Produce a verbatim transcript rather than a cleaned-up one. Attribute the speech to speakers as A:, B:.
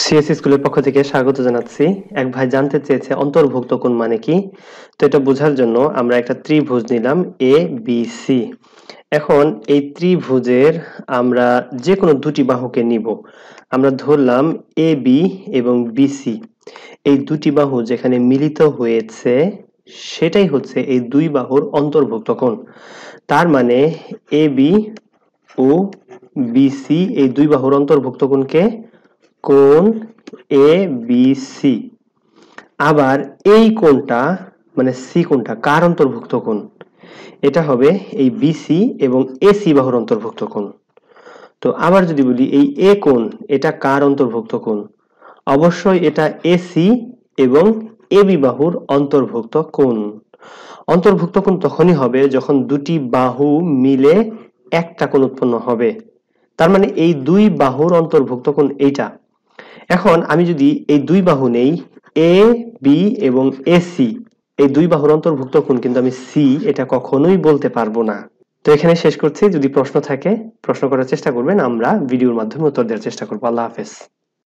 A: CSC স্কুলের পক্ষ থেকে স্বাগত জানাচ্ছি। এক ভাই জানতে চেয়েছে অন্তর্ভুক্ত কোণ মানে কি। তো এটা বোঝার জন্য আমরা একটা ত্রিভুজ নিলাম এ বি সি। এখন এই ত্রিভুজের আমরা যে কোনো দুটি বাহুকে নিব। আমরা ধরলাম এ বি এবং বিসি, এই দুটি বাহু যেখানে মিলিত হয়েছে সেটাই হচ্ছে এই দুই বাহুর অন্তর্ভুক্ত কোণ। তার মানে এ বি ও বিসি এই দুই বাহুর অন্তর্ভুক্ত কোণকে কোণ এ বি সি। আবার এই কোণটা মানে সি কোণটা কার অন্তর্ভুক্ত কোণ? এটা হবে এই বিসি এবং এসি বাহুর অন্তর্ভুক্ত কোণ। তো আবার যদি বলি এই এ কোণ এটা কার অন্তর্ভুক্ত কোণ? অবশ্যই এটা এসি এবং এবি বাহুর অন্তর্ভুক্ত কোণ। অন্তর্ভুক্ত কোণ তখনই হবে যখন দুটি বাহু মিলে একটা কোণ উৎপন্ন হবে। তার মানে এই দুই বাহুর অন্তর্ভুক্ত কোণ এইটা। এখন আমি যদি এই দুই বাহু নেই এ বি এবং এসি, এই দুই বাহুর অন্তর্ভুক্ত কোণ কিন্তু আমি সি এটা কখনোই বলতে পারবো না। তো এখানে শেষ করছি। যদি প্রশ্ন থাকে প্রশ্ন করার চেষ্টা করবেন, আমরা ভিডিওর মাধ্যমে উত্তর দেওয়ার চেষ্টা করবো। আল্লাহ হাফেজ।